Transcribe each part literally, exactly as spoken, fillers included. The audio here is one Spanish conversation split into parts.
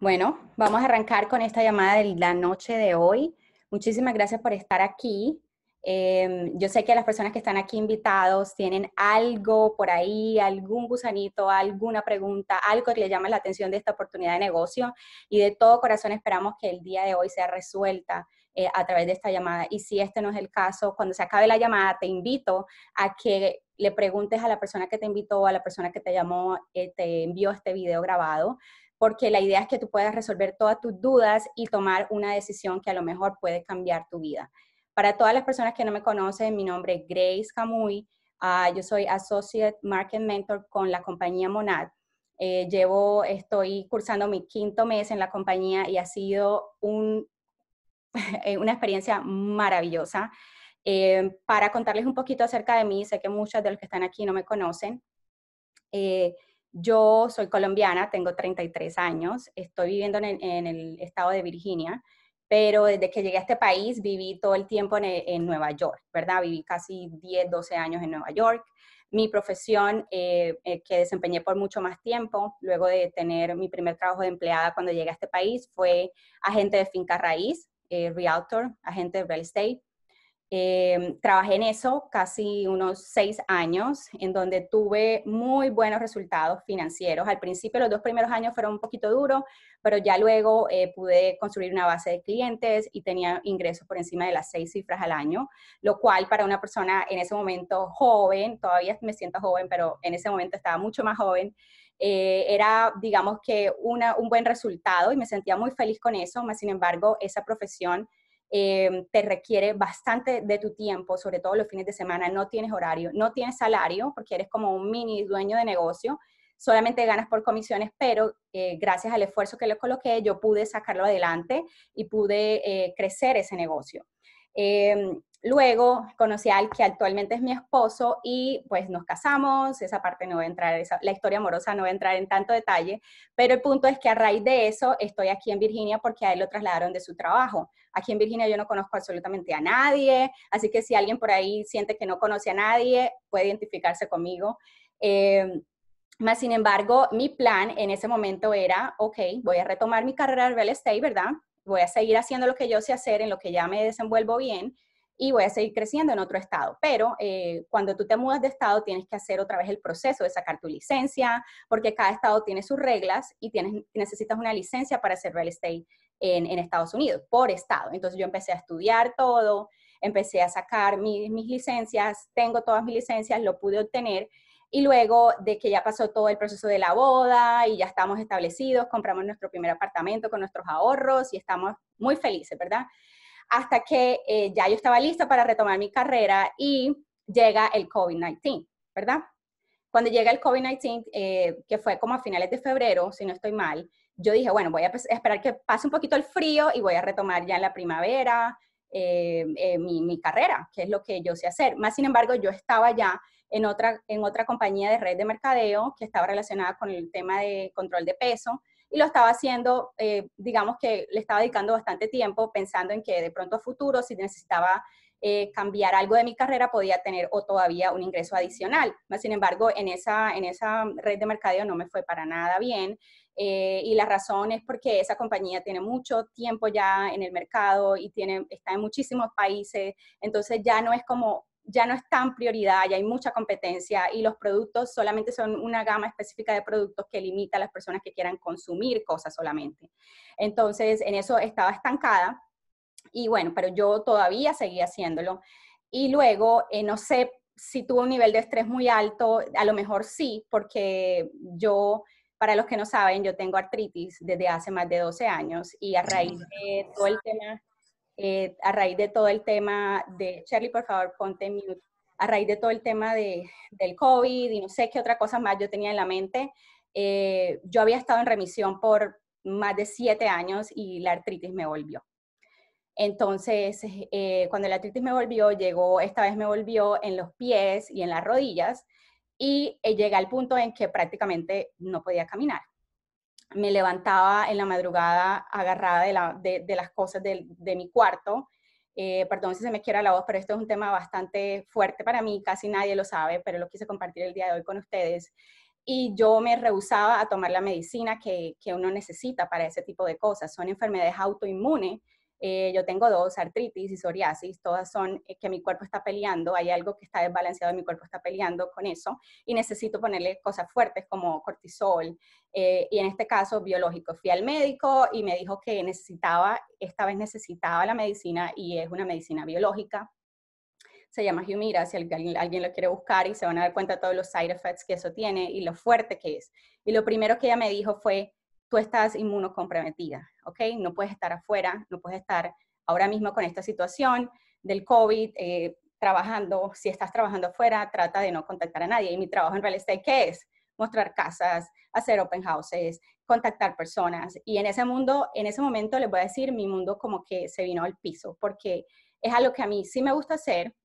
Bueno, vamos a arrancar con esta llamada de la noche de hoy. Muchísimas gracias por estar aquí. Eh, yo sé que las personas que están aquí invitados tienen algo por ahí, algún gusanito, alguna pregunta, algo que les llama la atención de esta oportunidad de negocio y de todo corazón esperamos que el día de hoy sea resuelta eh, a través de esta llamada. Y si este no es el caso, cuando se acabe la llamada, te invito a que le preguntes a la persona que te invitó, a la persona que te llamó, eh, te envió este video grabado, porque la idea es que tú puedas resolver todas tus dudas y tomar una decisión que a lo mejor puede cambiar tu vida. Para todas las personas que no me conocen, mi nombre es Grace Camuy, uh, yo soy Associate Market Mentor con la compañía Monad. Eh, llevo, estoy cursando mi quinto mes en la compañía y ha sido un, una experiencia maravillosa. Eh, para contarles un poquito acerca de mí, sé que muchos de los que están aquí no me conocen. Eh, yo soy colombiana, tengo treinta y tres años, estoy viviendo en el, en el estado de Virginia, pero desde que llegué a este país viví todo el tiempo en, en Nueva York, ¿verdad? Viví casi diez, doce años en Nueva York. Mi profesión eh, eh, que desempeñé por mucho más tiempo, luego de tener mi primer trabajo de empleada cuando llegué a este país, fue agente de finca raíz, eh, realtor, agente de real estate. Eh, trabajé en eso casi unos seis años, en donde tuve muy buenos resultados financieros. Al principio, los dos primeros años fueron un poquito duros, pero ya luego eh, pude construir una base de clientes y tenía ingresos por encima de las seis cifras al año, lo cual para una persona en ese momento joven, todavía me siento joven, pero en ese momento estaba mucho más joven, eh, era, digamos que, una, un buen resultado y me sentía muy feliz con eso. Más sin embargo, esa profesión Eh, te requiere bastante de tu tiempo, sobre todo los fines de semana, no tienes horario, no tienes salario, porque eres como un mini dueño de negocio, solamente ganas por comisiones, pero eh, gracias al esfuerzo que le coloqué, yo pude sacarlo adelante y pude eh, crecer ese negocio. Eh, luego conocí al que actualmente es mi esposo y pues nos casamos, esa parte no voy a entrar, esa, la historia amorosa no voy a entrar en tanto detalle, pero el punto es que a raíz de eso estoy aquí en Virginia porque a él lo trasladaron de su trabajo. Aquí en Virginia yo no conozco absolutamente a nadie, así que si alguien por ahí siente que no conoce a nadie, puede identificarse conmigo. Eh, más sin embargo, mi plan en ese momento era, ok, voy a retomar mi carrera de real estate, ¿verdad? Voy a seguir haciendo lo que yo sé hacer, en lo que ya me desenvuelvo bien, y voy a seguir creciendo en otro estado. Pero eh, cuando tú te mudas de estado, tienes que hacer otra vez el proceso de sacar tu licencia, porque cada estado tiene sus reglas y tienes, necesitas una licencia para hacer real estate en, en Estados Unidos, por estado. Entonces yo empecé a estudiar todo, empecé a sacar mis, mis licencias, tengo todas mis licencias, lo pude obtener. Y luego de que ya pasó todo el proceso de la boda y ya estamos establecidos, compramos nuestro primer apartamento con nuestros ahorros y estamos muy felices, ¿verdad? Hasta que eh, ya yo estaba lista para retomar mi carrera y llega el COVID diecinueve, ¿verdad? Cuando llega el COVID diecinueve, eh, que fue como a finales de febrero, si no estoy mal, yo dije, bueno, voy a esperar que pase un poquito el frío y voy a retomar ya en la primavera eh, eh, mi, mi carrera, que es lo que yo sé hacer. Más sin embargo, yo estaba ya en otra, en otra compañía de red de mercadeo que estaba relacionada con el tema de control de peso y lo estaba haciendo, eh, digamos que le estaba dedicando bastante tiempo pensando en que de pronto a futuro, si necesitaba eh, cambiar algo de mi carrera, podía tener o todavía un ingreso adicional. Sin embargo, en esa, en esa red de mercadeo no me fue para nada bien. Eh, y la razón es porque esa compañía tiene mucho tiempo ya en el mercado y tiene, está en muchísimos países, entonces ya no es como, ya no es tan prioridad, ya hay mucha competencia y los productos solamente son una gama específica de productos que limita a las personas que quieran consumir cosas solamente. Entonces, en eso estaba estancada. Y bueno, pero yo todavía seguía haciéndolo. Y luego, eh, no sé si tuve un nivel de estrés muy alto, a lo mejor sí, porque yo, para los que no saben, yo tengo artritis desde hace más de doce años y a raíz de todo el tema, eh, a raíz de todo el tema de, Charlie, por favor, ponte en mute, a raíz de todo el tema de, del COVID y no sé qué otra cosa más yo tenía en la mente, eh, yo había estado en remisión por más de siete años y la artritis me volvió. Entonces, eh, cuando la artritis me volvió, llegó, esta vez me volvió en los pies y en las rodillas y eh, llegué al punto en que prácticamente no podía caminar. Me levantaba en la madrugada agarrada de, la, de, de las cosas de, de mi cuarto. Eh, perdón si se me quiera la voz, pero esto es un tema bastante fuerte para mí, casi nadie lo sabe, pero lo quise compartir el día de hoy con ustedes. y yo me rehusaba a tomar la medicina que, que uno necesita para ese tipo de cosas. Son enfermedades autoinmunes. Eh, yo tengo dos, artritis y psoriasis, todas son eh, que mi cuerpo está peleando, hay algo que está desbalanceado y mi cuerpo está peleando con eso y necesito ponerle cosas fuertes como cortisol eh, y en este caso biológico. Fui al médico y me dijo que necesitaba, esta vez necesitaba la medicina y es una medicina biológica. Se llama Humira, si alguien, alguien lo quiere buscar y se van a dar cuenta de todos los side effects que eso tiene y lo fuerte que es. Y lo primero que ella me dijo fue, tú estás inmunocomprometida, ¿ok? No puedes estar afuera, no puedes estar ahora mismo con esta situación del COVID, eh, trabajando, si estás trabajando afuera, trata de no contactar a nadie. Y mi trabajo en real estate, ¿qué es? Mostrar casas, hacer open houses, contactar personas. Y en ese mundo, en ese momento les voy a decir, mi mundo como que se vino al piso, porque es algo que a mí sí me gusta hacer,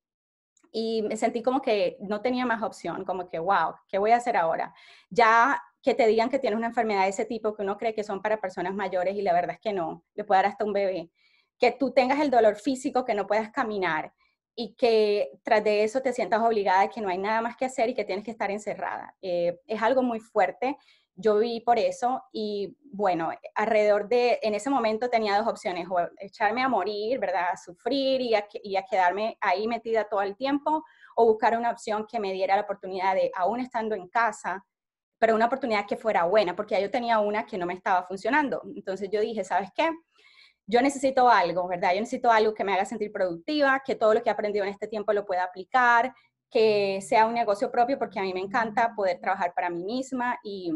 y me sentí como que no tenía más opción, como que, wow, ¿qué voy a hacer ahora? Ya que te digan que tienes una enfermedad de ese tipo que uno cree que son para personas mayores y la verdad es que no, le puede dar hasta un bebé. Que tú tengas el dolor físico, que no puedas caminar y que tras de eso te sientas obligada de que no hay nada más que hacer y que tienes que estar encerrada. Eh, es algo muy fuerte. Yo viví por eso y bueno, alrededor de, en ese momento tenía dos opciones, o echarme a morir, ¿verdad? A sufrir y a, y a quedarme ahí metida todo el tiempo, o buscar una opción que me diera la oportunidad de, aún estando en casa, pero una oportunidad que fuera buena, porque ya yo tenía una que no me estaba funcionando. Entonces yo dije, ¿sabes qué? Yo necesito algo, ¿verdad? Yo necesito algo que me haga sentir productiva, que todo lo que he aprendido en este tiempo lo pueda aplicar, que sea un negocio propio, porque a mí me encanta poder trabajar para mí misma y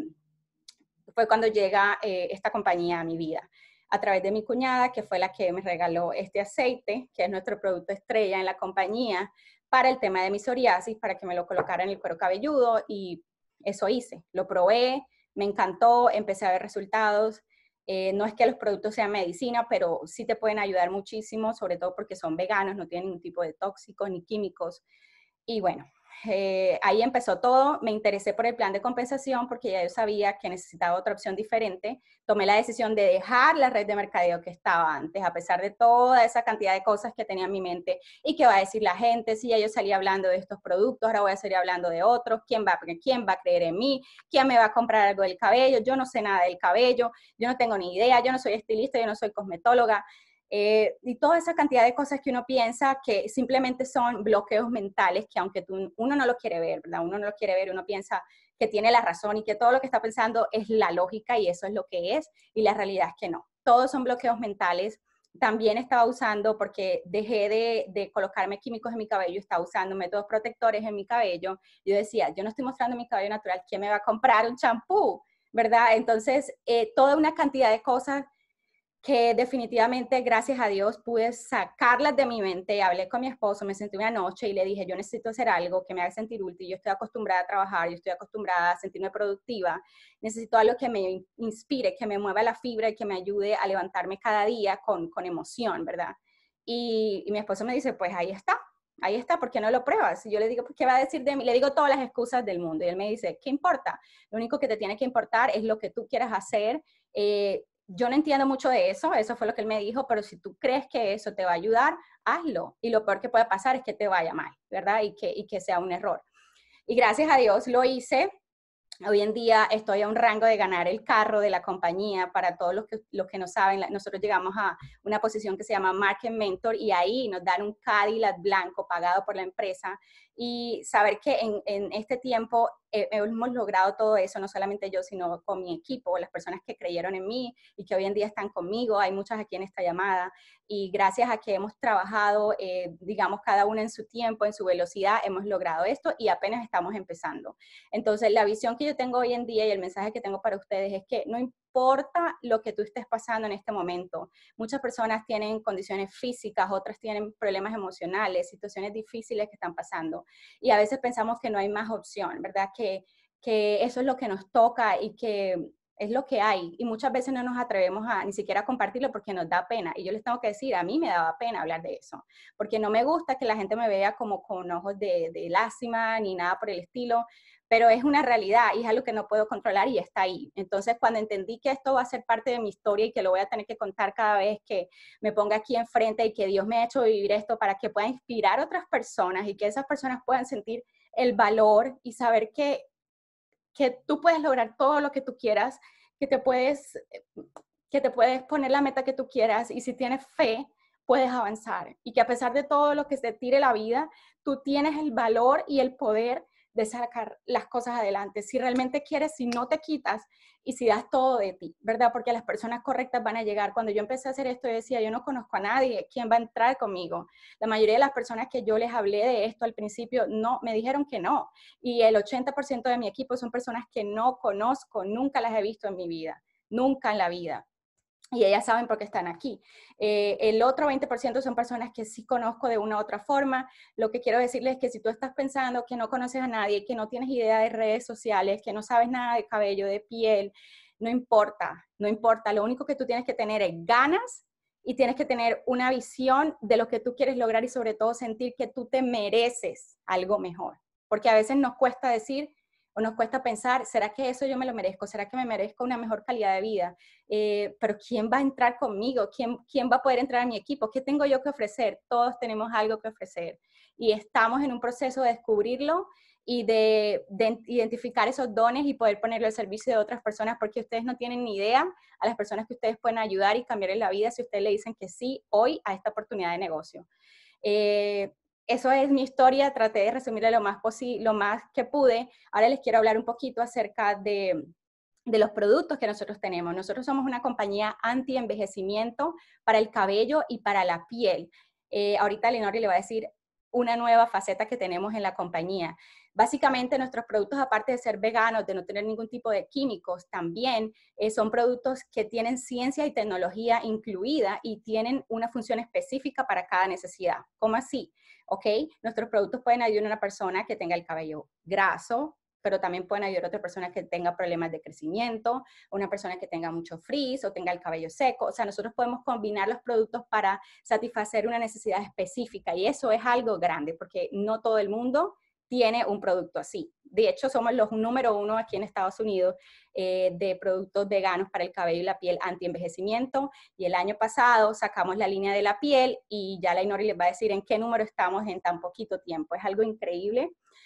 fue cuando llega eh, esta compañía a mi vida, a través de mi cuñada, que fue la que me regaló este aceite, que es nuestro producto estrella en la compañía, para el tema de mi psoriasis, para que me lo colocara en el cuero cabelludo, y eso hice. Lo probé, me encantó, empecé a ver resultados. Eh, no es que los productos sean medicina, pero sí te pueden ayudar muchísimo, sobre todo porque son veganos, no tienen ningún tipo de tóxicos ni químicos. Y bueno, eh, ahí empezó todo. Me interesé por el plan de compensación porque ya yo sabía que necesitaba otra opción diferente. Tomé la decisión de dejar la red de mercadeo que estaba antes, a pesar de toda esa cantidad de cosas que tenía en mi mente. ¿Y qué va a decir la gente? Si ya yo salí hablando de estos productos, ahora voy a salir hablando de otros. ¿Quién va, quién va a creer en mí? ¿Quién me va a comprar algo del cabello? Yo no sé nada del cabello, yo no tengo ni idea, yo no soy estilista, yo no soy cosmetóloga. Eh, y toda esa cantidad de cosas que uno piensa que simplemente son bloqueos mentales que aunque tú, uno no lo quiere ver, ¿verdad? Uno no lo quiere ver, uno piensa que tiene la razón y que todo lo que está pensando es la lógica y eso es lo que es, y la realidad es que no. Todos son bloqueos mentales. También estaba usando, porque dejé de, de colocarme químicos en mi cabello, estaba usando métodos protectores en mi cabello. Yo decía, yo no estoy mostrando mi cabello natural, ¿quién me va a comprar un champú? ¿Verdad? Entonces, eh, toda una cantidad de cosas que definitivamente, gracias a Dios, pude sacarlas de mi mente. Hablé con mi esposo, me senté una noche y le dije, yo necesito hacer algo que me haga sentir útil, yo estoy acostumbrada a trabajar, yo estoy acostumbrada a sentirme productiva, necesito algo que me inspire, que me mueva la fibra y que me ayude a levantarme cada día con, con emoción, ¿verdad? Y, y mi esposo me dice, pues ahí está, ahí está, ¿por qué no lo pruebas? Y yo le digo, pues, ¿qué va a decir de mí? Le digo todas las excusas del mundo y él me dice, ¿qué importa? Lo único que te tiene que importar es lo que tú quieras hacer. Eh, yo no entiendo mucho de eso, eso fue lo que él me dijo, pero si tú crees que eso te va a ayudar, hazlo. Y lo peor que puede pasar es que te vaya mal, ¿verdad? Y que, y que sea un error. Y gracias a Dios lo hice. Hoy en día estoy a un rango de ganar el carro de la compañía. Para todos los que, los que no saben, nosotros llegamos a una posición que se llama Market Mentor y ahí nos dan un Cadillac blanco pagado por la empresa. Y saber que en, en este tiempo eh, hemos logrado todo eso, no solamente yo, sino con mi equipo, las personas que creyeron en mí y que hoy en día están conmigo. Hay muchas aquí en esta llamada. Y gracias a que hemos trabajado, eh, digamos, cada una en su tiempo, en su velocidad, hemos logrado esto y apenas estamos empezando. Entonces, la visión que yo tengo hoy en día y el mensaje que tengo para ustedes es que no importa lo que tú estés pasando en este momento. Muchas personas tienen condiciones físicas, otras tienen problemas emocionales, situaciones difíciles que están pasando. Y a veces pensamos que no hay más opción, ¿verdad? Que, que eso es lo que nos toca y que es lo que hay. Y muchas veces no nos atrevemos a ni siquiera a compartirlo porque nos da pena. Y yo les tengo que decir, a mí me daba pena hablar de eso, porque no me gusta que la gente me vea como con ojos de, de lástima ni nada por el estilo, pero es una realidad y es algo que no puedo controlar y está ahí. Entonces, cuando entendí que esto va a ser parte de mi historia y que lo voy a tener que contar cada vez que me ponga aquí enfrente y que Dios me ha hecho vivir esto para que pueda inspirar a otras personas y que esas personas puedan sentir el valor y saber que que tú puedes lograr todo lo que tú quieras, que te puedes, que te puedes poner la meta que tú quieras y si tienes fe, puedes avanzar. Y que a pesar de todo lo que se tire la vida, tú tienes el valor y el poder de sacar las cosas adelante. Si realmente quieres, si no te quitas y si das todo de ti, ¿verdad? Porque las personas correctas van a llegar. Cuando yo empecé a hacer esto, yo decía, yo no conozco a nadie, ¿quién va a entrar conmigo? La mayoría de las personas que yo les hablé de esto al principio, no, me dijeron que no. Y el ochenta por ciento de mi equipo son personas que no conozco, nunca las he visto en mi vida, nunca en la vida. Y ellas saben por qué están aquí. Eh, el otro veinte por ciento son personas que sí conozco de una u otra forma. Lo que quiero decirles es que si tú estás pensando que no conoces a nadie, que no tienes idea de redes sociales, que no sabes nada de cabello, de piel, no importa, no importa. Lo único que tú tienes que tener es ganas y tienes que tener una visión de lo que tú quieres lograr y sobre todo sentir que tú te mereces algo mejor. Porque a veces nos cuesta decir o nos cuesta pensar, ¿será que eso yo me lo merezco? ¿Será que me merezco una mejor calidad de vida? Eh, pero ¿quién va a entrar conmigo? ¿Quién, ¿Quién va a poder entrar a mi equipo? ¿Qué tengo yo que ofrecer? Todos tenemos algo que ofrecer. Y estamos en un proceso de descubrirlo y de, de identificar esos dones y poder ponerlo al servicio de otras personas, porque ustedes no tienen ni idea a las personas que ustedes pueden ayudar y cambiarles la vida si ustedes le dicen que sí hoy a esta oportunidad de negocio. Eh, Eso es mi historia, traté de resumirla lo más, lo más que pude. Ahora les quiero hablar un poquito acerca de, de los productos que nosotros tenemos. Nosotros somos una compañía anti-envejecimiento para el cabello y para la piel. Eh, ahorita Lenore le va a decir una nueva faceta que tenemos en la compañía. Básicamente nuestros productos, aparte de ser veganos, de no tener ningún tipo de químicos, también eh, son productos que tienen ciencia y tecnología incluida y tienen una función específica para cada necesidad. ¿Cómo así? ¿Ok? Nuestros productos pueden ayudar a una persona que tenga el cabello graso, pero también pueden ayudar a otra persona que tenga problemas de crecimiento, una persona que tenga mucho frizz o tenga el cabello seco. O sea, nosotros podemos combinar los productos para satisfacer una necesidad específica y eso es algo grande porque no todo el mundo tiene un producto así. De hecho, somos los número uno aquí en Estados Unidos eh, de productos veganos para el cabello y la piel anti-envejecimiento. Y el año pasado sacamos la línea de la piel y ya la Inori les va a decir en qué número estamos en tan poquito tiempo. Es algo increíble.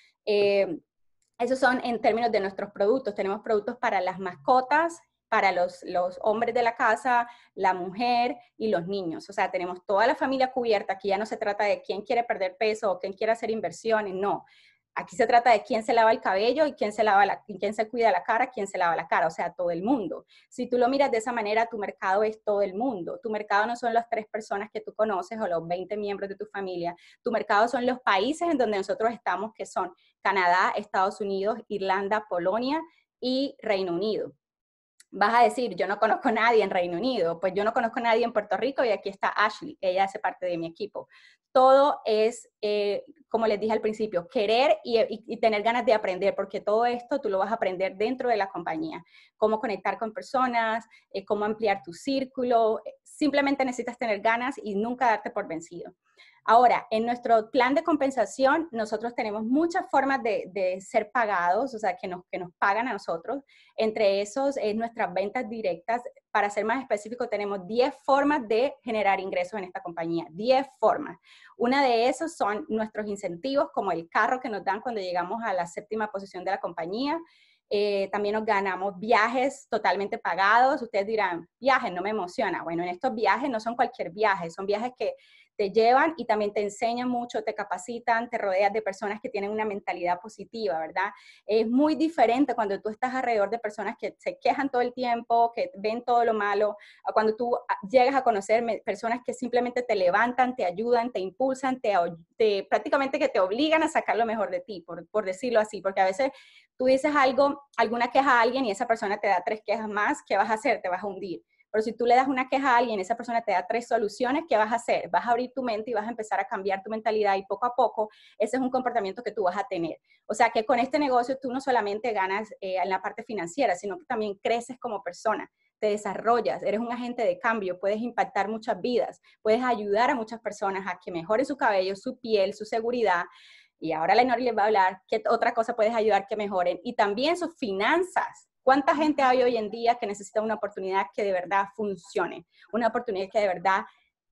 Eh, esos son en términos de nuestros productos. Tenemos productos para las mascotas, para los, los hombres de la casa, la mujer y los niños. O sea, tenemos toda la familia cubierta. Aquí ya no se trata de quién quiere perder peso o quién quiere hacer inversiones, no. Aquí se trata de quién se lava el cabello y quién se, lava la, quién se cuida la cara, quién se lava la cara, o sea, todo el mundo. Si tú lo miras de esa manera, tu mercado es todo el mundo. Tu mercado no son las tres personas que tú conoces o los veinte miembros de tu familia. Tu mercado son los países en donde nosotros estamos, que son Canadá, Estados Unidos, Irlanda, Polonia y Reino Unido. Vas a decir, yo no conozco a nadie en Reino Unido. Pues yo no conozco a nadie en Puerto Rico y aquí está Ashley, ella hace parte de mi equipo. Todo es, eh, como les dije al principio, querer y, y, y tener ganas de aprender, porque todo esto tú lo vas a aprender dentro de la compañía. Cómo conectar con personas, eh, cómo ampliar tu círculo. Simplemente necesitas tener ganas y nunca darte por vencido. Ahora, en nuestro plan de compensación, nosotros tenemos muchas formas de, de ser pagados, o sea, que nos, que nos pagan a nosotros. Entre esos es nuestras ventas directas. Para ser más específico, tenemos diez formas de generar ingresos en esta compañía. diez formas. Una de esas son nuestros incentivos, como el carro que nos dan cuando llegamos a la séptima posición de la compañía. Eh, también nos ganamos viajes totalmente pagados. Ustedes dirán, viajes, no me emociona. Bueno, en estos viajes no son cualquier viaje, son viajes que te llevan y también te enseñan mucho, te capacitan, te rodeas de personas que tienen una mentalidad positiva, ¿verdad? Es muy diferente cuando tú estás alrededor de personas que se quejan todo el tiempo, que ven todo lo malo, a cuando tú llegas a conocer personas que simplemente te levantan, te ayudan, te impulsan, te, te prácticamente que te obligan a sacar lo mejor de ti, por, por decirlo así, porque a veces tú dices algo, alguna queja a alguien y esa persona te da tres quejas más, ¿qué vas a hacer? Te vas a hundir. Pero si tú le das una queja a alguien, esa persona te da tres soluciones, ¿qué vas a hacer? Vas a abrir tu mente y vas a empezar a cambiar tu mentalidad y poco a poco ese es un comportamiento que tú vas a tener. O sea que con este negocio tú no solamente ganas eh, en la parte financiera, sino que también creces como persona, te desarrollas, eres un agente de cambio, puedes impactar muchas vidas, puedes ayudar a muchas personas a que mejoren su cabello, su piel, su seguridad. Y ahora la Inori les va a hablar qué otra cosa puedes ayudar que mejoren y también sus finanzas. ¿Cuánta gente hay hoy en día que necesita una oportunidad que de verdad funcione? Una oportunidad que de verdad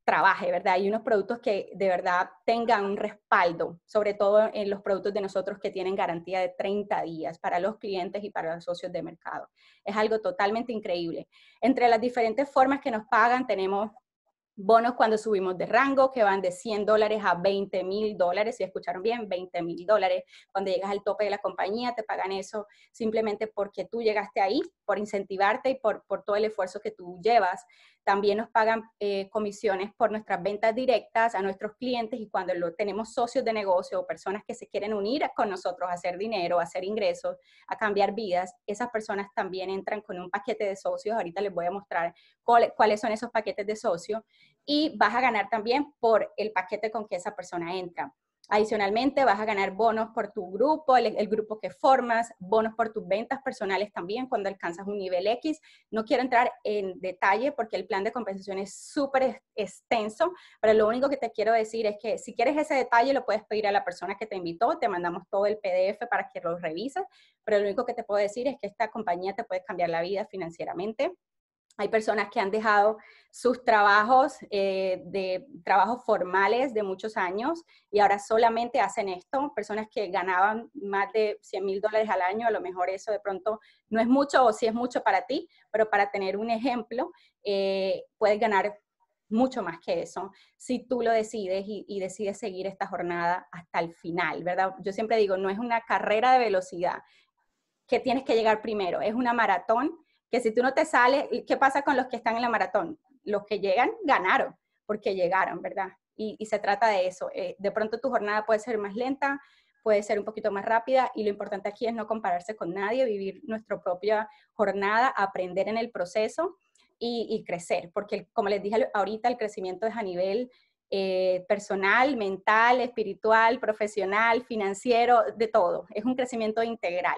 trabaje, ¿verdad? Y unos productos que de verdad tengan un respaldo, sobre todo en los productos de nosotros que tienen garantía de treinta días para los clientes y para los socios de mercado. Es algo totalmente increíble. Entre las diferentes formas que nos pagan, tenemos bonos cuando subimos de rango, que van de cien dólares a veinte mil dólares, si escucharon bien, veinte mil dólares. Cuando llegas al tope de la compañía, te pagan eso simplemente porque tú llegaste ahí, por incentivarte y por, por todo el esfuerzo que tú llevas. También nos pagan eh, comisiones por nuestras ventas directas a nuestros clientes, y cuando lo, tenemos socios de negocio o personas que se quieren unir con nosotros a hacer dinero, a hacer ingresos, a cambiar vidas, esas personas también entran con un paquete de socios. Ahorita les voy a mostrar cuál, cuáles son esos paquetes de socios, y vas a ganar también por el paquete con que esa persona entra. Adicionalmente, vas a ganar bonos por tu grupo, el, el grupo que formas, bonos por tus ventas personales también cuando alcanzas un nivel X. No quiero entrar en detalle porque el plan de compensación es súper extenso, pero lo único que te quiero decir es que si quieres ese detalle lo puedes pedir a la persona que te invitó, te mandamos todo el P D F para que lo revises, pero lo único que te puedo decir es que esta compañía te puede cambiar la vida financieramente. Hay personas que han dejado sus trabajos, eh, de trabajos formales de muchos años y ahora solamente hacen esto. Personas que ganaban más de cien mil dólares al año, a lo mejor eso de pronto no es mucho o sí es mucho para ti, pero para tener un ejemplo, eh, puedes ganar mucho más que eso si tú lo decides y, y decides seguir esta jornada hasta el final, ¿verdad? Yo siempre digo, no es una carrera de velocidad que tienes que llegar primero, es una maratón que si tú no te sales, ¿qué pasa con los que están en la maratón? Los que llegan, ganaron, porque llegaron, ¿verdad? Y, y se trata de eso. Eh, de pronto tu jornada puede ser más lenta, puede ser un poquito más rápida, y lo importante aquí es no compararse con nadie, vivir nuestra propia jornada, aprender en el proceso y, y crecer, porque como les dije ahorita, el crecimiento es a nivel eh, personal, mental, espiritual, profesional, financiero, de todo. Es un crecimiento integral.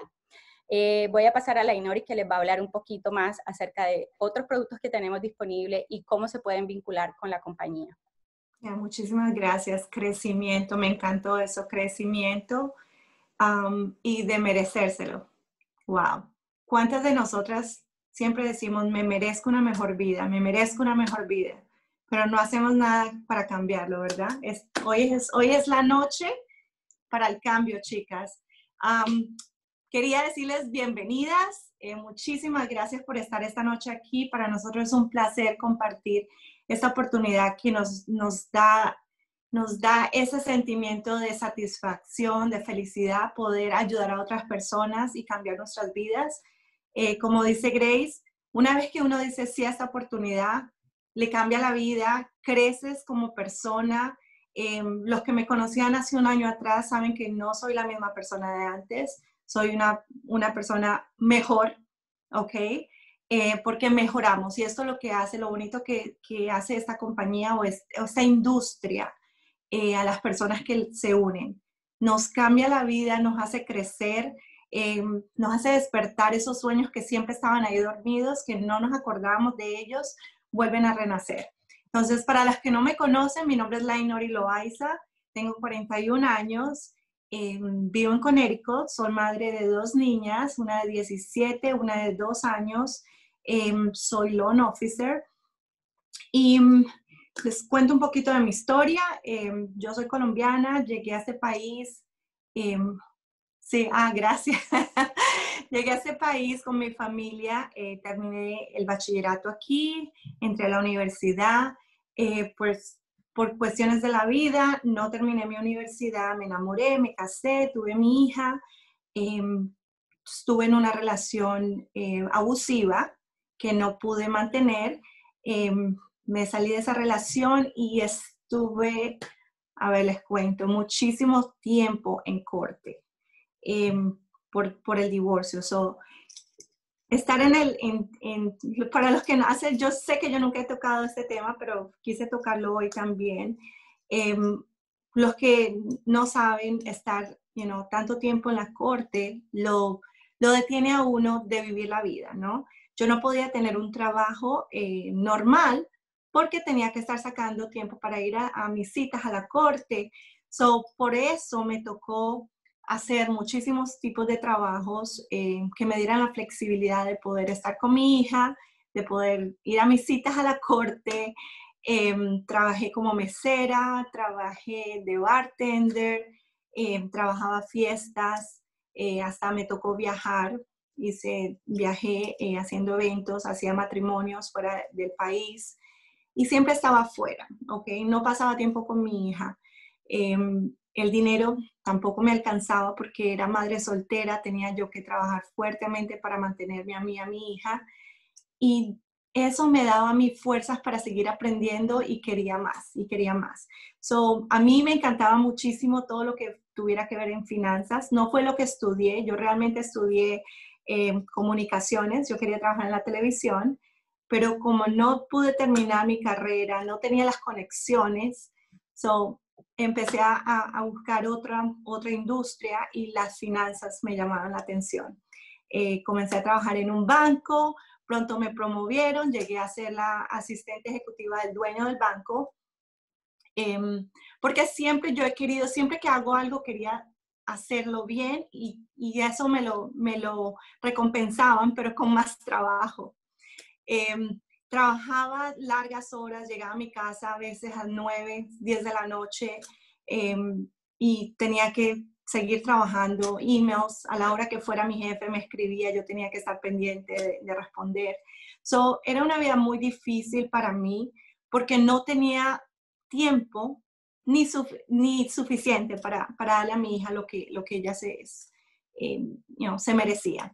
Eh, voy a pasar a la Inori, que les va a hablar un poquito más acerca de otros productos que tenemos disponibles y cómo se pueden vincular con la compañía. Ya, muchísimas gracias. Crecimiento, me encantó eso, crecimiento um, y de merecérselo. Wow. ¿Cuántas de nosotras siempre decimos, me merezco una mejor vida, me merezco una mejor vida? Pero no hacemos nada para cambiarlo, ¿verdad? Es, hoy, es, hoy es la noche para el cambio, chicas. Um, Quería decirles bienvenidas, eh, muchísimas gracias por estar esta noche aquí. Para nosotros es un placer compartir esta oportunidad que nos, nos, da, nos da ese sentimiento de satisfacción, de felicidad, poder ayudar a otras personas y cambiar nuestras vidas. Eh, como dice Grace, una vez que uno dice sí a esta oportunidad, le cambia la vida, creces como persona. Eh, los que me conocían hace un año atrás saben que no soy la misma persona de antes. Soy una, una persona mejor, ¿ok? Eh, porque mejoramos. Y esto es lo que hace, lo bonito que, que hace esta compañía o, es, o esta industria eh, a las personas que se unen. Nos cambia la vida, nos hace crecer, eh, nos hace despertar esos sueños que siempre estaban ahí dormidos, que no nos acordamos de ellos, vuelven a renacer. Entonces, para las que no me conocen, mi nombre es Lainori Loaiza, tengo cuarenta y un años. Eh, vivo en Connecticut, soy madre de dos niñas, una de diecisiete, una de dos años, eh, soy loan officer y les cuento un poquito de mi historia. Eh, yo soy colombiana, llegué a este país, eh, sí, ah, gracias, llegué a este país con mi familia, eh, terminé el bachillerato aquí, entré a la universidad, eh, pues por cuestiones de la vida, no terminé mi universidad, me enamoré, me casé, tuve mi hija, eh, estuve en una relación eh, abusiva que no pude mantener, eh, me salí de esa relación y estuve, a ver, les cuento, muchísimo tiempo en corte eh, por, por el divorcio. So, estar en el, en, en, para los que no hacen, yo sé que yo nunca he tocado este tema, pero quise tocarlo hoy también. Eh, los que no saben estar, you know, tanto tiempo en la corte, lo, lo detiene a uno de vivir la vida, ¿no? Yo no podía tener un trabajo eh, normal porque tenía que estar sacando tiempo para ir a, a mis citas a la corte. So, por eso me tocó hacer muchísimos tipos de trabajos eh, que me dieran la flexibilidad de poder estar con mi hija, de poder ir a mis citas a la corte, Em, trabajé como mesera, trabajé de bartender, em, trabajaba fiestas, eh, hasta me tocó viajar. Hice, viajé eh, haciendo eventos, hacía matrimonios fuera del país y siempre estaba afuera, ¿ok? No pasaba tiempo con mi hija. Em, el dinero tampoco me alcanzaba porque era madre soltera, tenía yo que trabajar fuertemente para mantenerme a mí y a mi hija. Y eso me daba mis fuerzas para seguir aprendiendo y quería más, y quería más. So, a mí me encantaba muchísimo todo lo que tuviera que ver en finanzas. No fue lo que estudié, yo realmente estudié eh, comunicaciones, yo quería trabajar en la televisión, pero como no pude terminar mi carrera, no tenía las conexiones, so, empecé a, a buscar otra, otra industria y las finanzas me llamaban la atención. Eh, comencé a trabajar en un banco. Pronto me promovieron, llegué a ser la asistente ejecutiva del dueño del banco, eh, porque siempre yo he querido, siempre que hago algo quería hacerlo bien y, y eso me lo, me lo recompensaban, pero con más trabajo. Eh, Trabajaba largas horas, llegaba a mi casa a veces a nueve, diez de la noche eh, y tenía que seguir trabajando, emails, a la hora que fuera mi jefe me escribía, yo tenía que estar pendiente de, de responder. So, era una vida muy difícil para mí porque no tenía tiempo ni, suf ni suficiente para, para darle a mi hija lo que, lo que ella se, eh, you know, se merecía.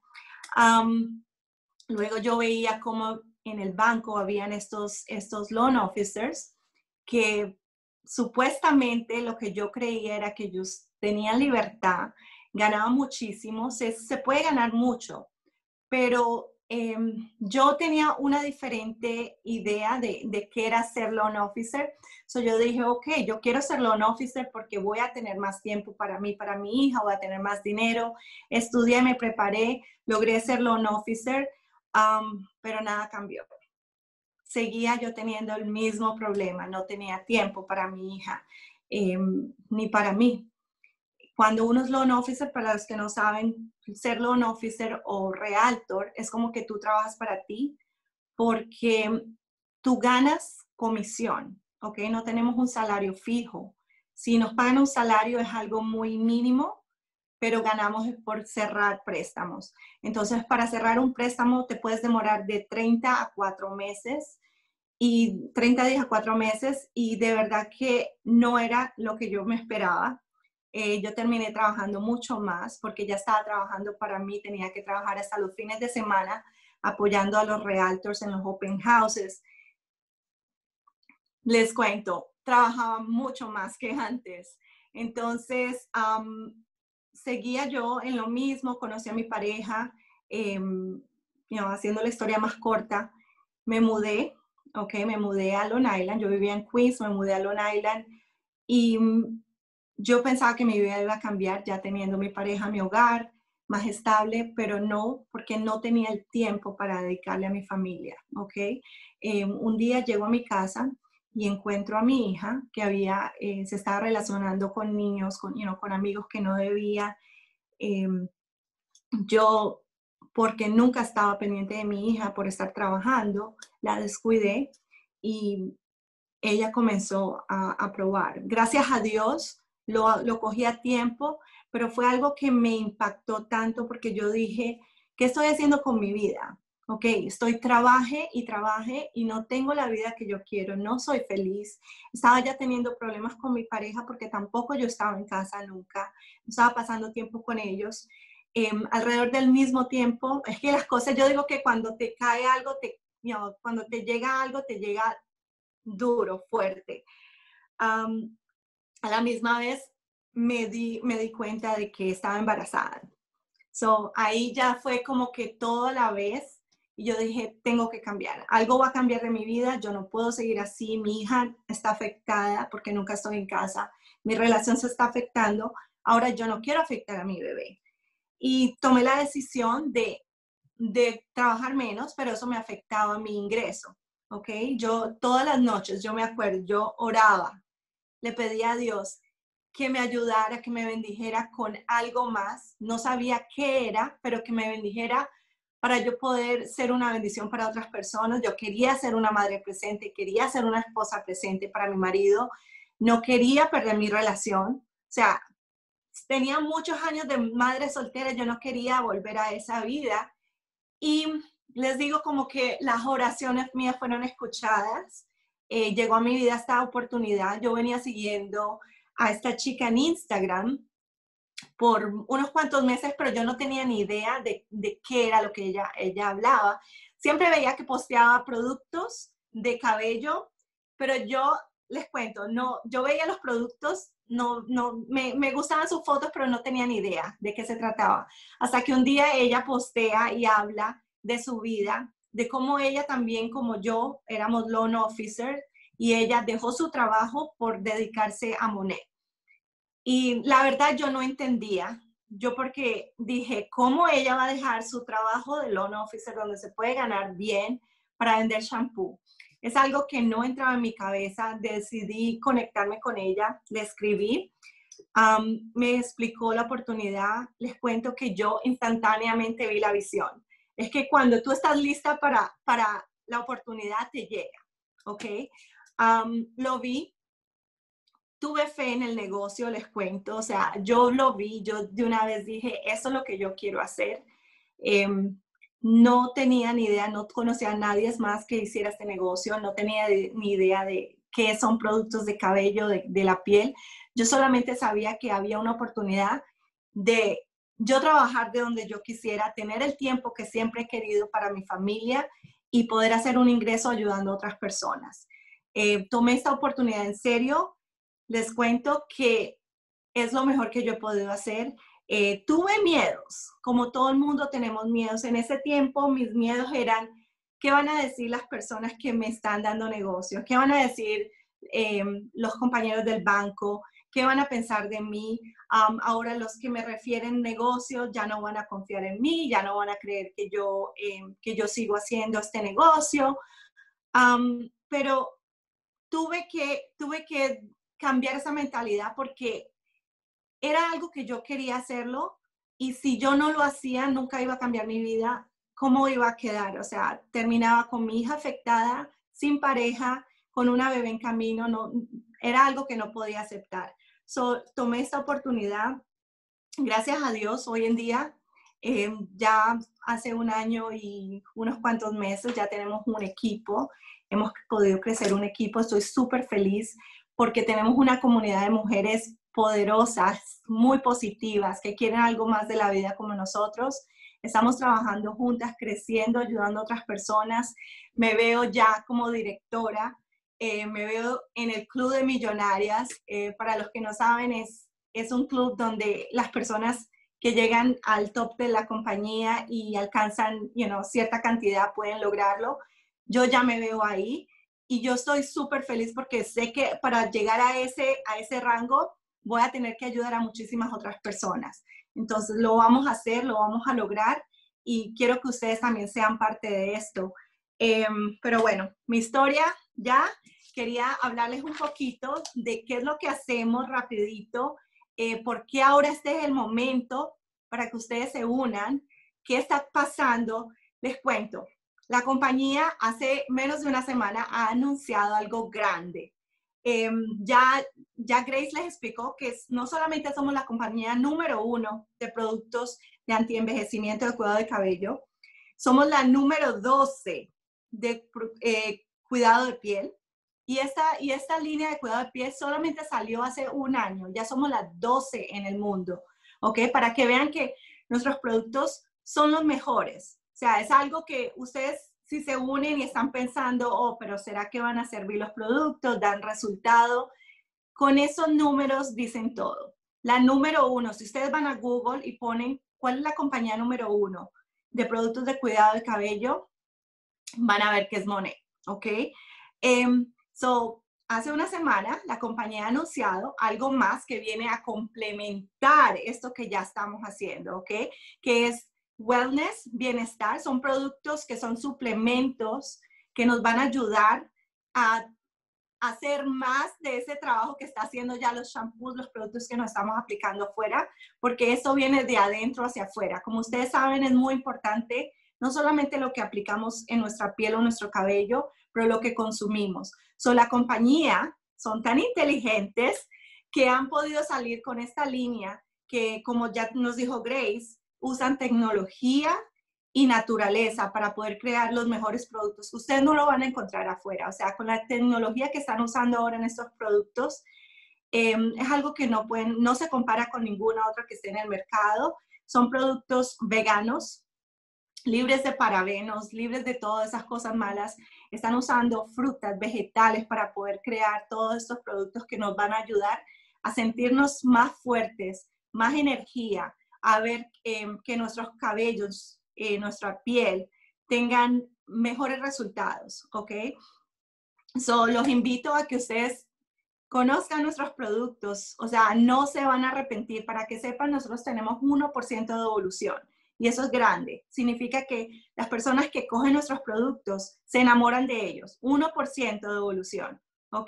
Um, luego yo veía cómo en el banco habían estos, estos loan officers que supuestamente lo que yo creía era que ellos tenían libertad, ganaban muchísimo, se, se puede ganar mucho, pero eh, yo tenía una diferente idea de, de qué era ser loan officer. So yo dije, ok, yo quiero ser loan officer porque voy a tener más tiempo para mí, para mi hija, voy a tener más dinero. Estudié, me preparé, logré ser loan officer, um, pero nada cambió. Seguía yo teniendo el mismo problema, no tenía tiempo para mi hija, eh, ni para mí. Cuando uno es loan officer, para los que no saben, ser loan officer o realtor es como que tú trabajas para ti porque tú ganas comisión, ¿ok? No tenemos un salario fijo. Si nos pagan un salario es algo muy mínimo, pero ganamos por cerrar préstamos. Entonces, para cerrar un préstamo te puedes demorar de treinta a cuatro meses y treinta días a cuatro meses y de verdad que no era lo que yo me esperaba. Eh, yo terminé trabajando mucho más porque ya estaba trabajando para mí, tenía que trabajar hasta los fines de semana apoyando a los realtors en los open houses. Les cuento, trabajaba mucho más que antes. Entonces, um, seguía yo en lo mismo, conocí a mi pareja, eh, you know, haciendo la historia más corta, me mudé, ok, me mudé a Long Island, yo vivía en Queens, me mudé a Long Island y um, yo pensaba que mi vida iba a cambiar ya teniendo mi pareja, mi hogar más estable, pero no, porque no tenía el tiempo para dedicarle a mi familia, ok. Eh, un día llego a mi casa y encuentro a mi hija que había, eh, se estaba relacionando con niños, con, you know, con amigos que no debía. Eh, yo, porque nunca estaba pendiente de mi hija por estar trabajando, la descuidé y ella comenzó a, a probar. Gracias a Dios lo, lo cogí a tiempo, pero fue algo que me impactó tanto porque yo dije, ¿qué estoy haciendo con mi vida? Ok, estoy trabaje y trabaje y no tengo la vida que yo quiero, no soy feliz. Estaba ya teniendo problemas con mi pareja porque tampoco yo estaba en casa nunca, estaba pasando tiempo con ellos. Eh, alrededor del mismo tiempo, es que las cosas, yo digo que cuando te cae algo, te, you know, cuando te llega algo, te llega duro, fuerte. Um, a la misma vez me di, me di cuenta de que estaba embarazada. So, ahí ya fue como que toda la vez y yo dije, tengo que cambiar. Algo va a cambiar de mi vida, yo no puedo seguir así. Mi hija está afectada porque nunca estoy en casa. Mi relación se está afectando. Ahora yo no quiero afectar a mi bebé. Y tomé la decisión de, de trabajar menos, pero eso me afectaba mi ingreso. ¿Ok? Yo todas las noches, yo me acuerdo, yo oraba, le pedía a Dios que me ayudara, que me bendijera con algo más. No sabía qué era, pero que me bendijera para yo poder ser una bendición para otras personas. Yo quería ser una madre presente, quería ser una esposa presente para mi marido, no quería perder mi relación. O sea, tenía muchos años de madre soltera, yo no quería volver a esa vida. Y les digo como que las oraciones mías fueron escuchadas. Eh, llegó a mi vida esta oportunidad. Yo venía siguiendo a esta chica en Instagram por unos cuantos meses, pero yo no tenía ni idea de, de qué era lo que ella, ella hablaba. Siempre veía que posteaba productos de cabello, pero yo les cuento, no, yo veía los productos, no, no, me, me gustaban sus fotos, pero no tenía ni idea de qué se trataba. Hasta que un día ella postea y habla de su vida, de cómo ella también, como yo, éramos loan officer, y ella dejó su trabajo por dedicarse a Monet. Y la verdad yo no entendía, yo porque dije, ¿cómo ella va a dejar su trabajo de loan officer donde se puede ganar bien para vender shampoo? Es algo que no entraba en mi cabeza, decidí conectarme con ella, le escribí, um, me explicó la oportunidad, les cuento que yo instantáneamente vi la visión. Es que cuando tú estás lista para, para la oportunidad te llega, ¿ok? Um, lo vi. Tuve fe en el negocio, les cuento, o sea, yo lo vi, yo de una vez dije, eso es lo que yo quiero hacer. Eh, no tenía ni idea, no conocía a nadie más que hiciera este negocio, no tenía de, ni idea de qué son productos de cabello, de, de la piel. Yo solamente sabía que había una oportunidad de yo trabajar de donde yo quisiera, tener el tiempo que siempre he querido para mi familia y poder hacer un ingreso ayudando a otras personas. Eh, tomé esta oportunidad en serio. Les cuento que es lo mejor que yo he podido hacer. Eh, tuve miedos, como todo el mundo tenemos miedos. En ese tiempo mis miedos eran, ¿qué van a decir las personas que me están dando negocios? ¿Qué van a decir eh, los compañeros del banco? ¿Qué van a pensar de mí? Um, ahora los que me refieren negocios ya no van a confiar en mí, ya no van a creer que yo, eh, que yo sigo haciendo este negocio. Um, pero tuve que, tuve que cambiar esa mentalidad porque era algo que yo quería hacerlo y si yo no lo hacía, nunca iba a cambiar mi vida. ¿Cómo iba a quedar? O sea, terminaba con mi hija afectada, sin pareja, con una bebé en camino. No, era algo que no podía aceptar. So, tomé esta oportunidad. Gracias a Dios, hoy en día, eh, ya hace un año y unos cuantos meses, ya tenemos un equipo. Hemos podido crecer un equipo. Estoy súper feliz porque tenemos una comunidad de mujeres poderosas, muy positivas, que quieren algo más de la vida como nosotros. Estamos trabajando juntas, creciendo, ayudando a otras personas. Me veo ya como directora, eh, me veo en el Club de Millonarias. Eh, para los que no saben, es, es un club donde las personas que llegan al top de la compañía y alcanzan you know, cierta cantidad pueden lograrlo. Yo ya me veo ahí y yo estoy súper feliz porque sé que para llegar a ese, a ese rango voy a tener que ayudar a muchísimas otras personas. Entonces lo vamos a hacer, lo vamos a lograr y quiero que ustedes también sean parte de esto. Eh, pero bueno, mi historia ya, quería hablarles un poquito de qué es lo que hacemos rapidito, eh, por qué ahora este es el momento para que ustedes se unan, qué está pasando. Les cuento. La compañía hace menos de una semana ha anunciado algo grande. Eh, ya, ya Grace les explicó que no solamente somos la compañía número uno de productos de antienvejecimiento de cuidado de cabello, somos la número doce de eh, cuidado de piel. Y esta, y esta línea de cuidado de piel solamente salió hace un año. Ya somos las doce en el mundo, ¿ok? Para que vean que nuestros productos son los mejores. O sea, es algo que ustedes, si se unen y están pensando, oh, pero ¿será que van a servir los productos? ¿Dan resultado? Con esos números dicen todo. La número uno, si ustedes van a Google y ponen cuál es la compañía número uno de productos de cuidado del cabello, van a ver que es Monet, ¿ok? Um, so, hace una semana la compañía ha anunciado algo más que viene a complementar esto que ya estamos haciendo, ¿ok? Que es wellness, bienestar. Son productos que son suplementos que nos van a ayudar a hacer más de ese trabajo que está haciendo ya los shampoos, los productos que nos estamos aplicando afuera, porque eso viene de adentro hacia afuera. Como ustedes saben, es muy importante no solamente lo que aplicamos en nuestra piel o nuestro cabello, pero lo que consumimos. So, la compañía son tan inteligentes que han podido salir con esta línea que, como ya nos dijo Grace, usan tecnología y naturaleza para poder crear los mejores productos. Ustedes no lo van a encontrar afuera. O sea, con la tecnología que están usando ahora en estos productos, eh, es algo que no, pueden, no se compara con ninguna otra que esté en el mercado. Son productos veganos, libres de parabenos, libres de todas esas cosas malas. Están usando frutas, vegetales para poder crear todos estos productos que nos van a ayudar a sentirnos más fuertes, más energía, a ver eh, que nuestros cabellos, eh, nuestra piel, tengan mejores resultados, ¿ok? So, los invito a que ustedes conozcan nuestros productos, o sea, no se van a arrepentir. Para que sepan, nosotros tenemos uno por ciento de devolución y eso es grande. Significa que las personas que cogen nuestros productos se enamoran de ellos. uno por ciento de devolución, ¿ok?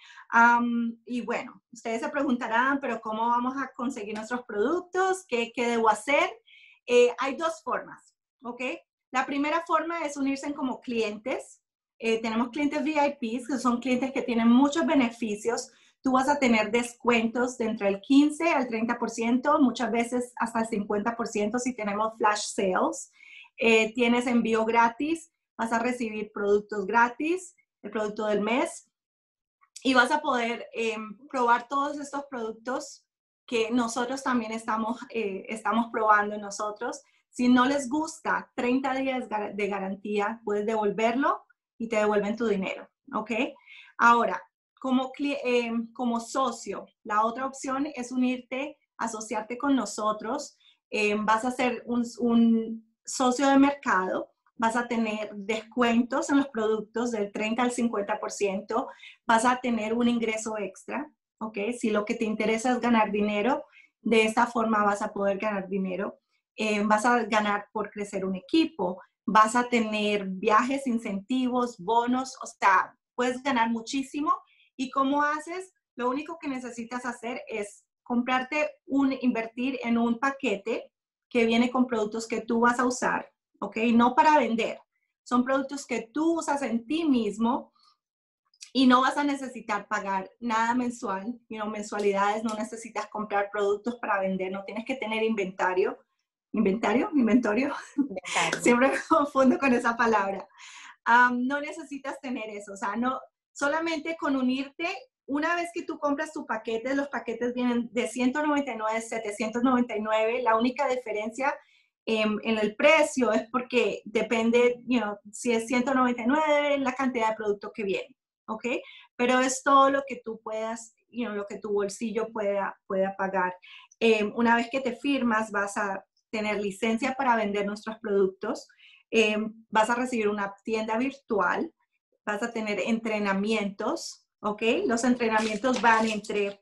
Um, y bueno, ustedes se preguntarán, pero ¿cómo vamos a conseguir nuestros productos? ¿Qué, qué debo hacer? Eh, hay dos formas, ¿ok? La primera forma es unirse como clientes. Eh, tenemos clientes V I Ps, que son clientes que tienen muchos beneficios. Tú vas a tener descuentos de entre el quince al treinta por ciento, muchas veces hasta el cincuenta por ciento si tenemos flash sales. Eh, tienes envío gratis, vas a recibir productos gratis, el producto del mes, y vas a poder eh, probar todos estos productos que nosotros también estamos, eh, estamos probando nosotros. Si no les gusta, treinta días de garantía, puedes devolverlo y te devuelven tu dinero, ¿ok? Ahora, como, eh, como socio, la otra opción es unirte, asociarte con nosotros. Eh, vas a ser un, un socio de mercado, vas a tener descuentos en los productos del treinta al cincuenta por ciento, vas a tener un ingreso extra, ¿ok? Si lo que te interesa es ganar dinero, de esta forma vas a poder ganar dinero. Eh, vas a ganar por crecer un equipo, vas a tener viajes, incentivos, bonos, o sea, puedes ganar muchísimo. ¿Y cómo haces? Lo único que necesitas hacer es comprarte un, invertir en un paquete que viene con productos que tú vas a usar, ¿ok? No para vender, son productos que tú usas en ti mismo y no vas a necesitar pagar nada mensual, you know, mensualidades, no necesitas comprar productos para vender, no tienes que tener inventario. ¿Inventario? ¿Inventario? Inventario. Siempre me confundo con esa palabra. Um, no necesitas tener eso, o sea, no, solamente con unirte, una vez que tú compras tu paquete, los paquetes vienen de ciento noventa y nueve a setecientos noventa y nueve, la única diferencia en, en el precio es porque depende, you know, si es ciento noventa y nueve, la cantidad de producto que viene, ¿ok? Pero es todo lo que tú puedas, you know, lo que tu bolsillo pueda, pueda pagar. Eh, una vez que te firmas, vas a tener licencia para vender nuestros productos, eh, vas a recibir una tienda virtual, vas a tener entrenamientos, ¿ok? Los entrenamientos van entre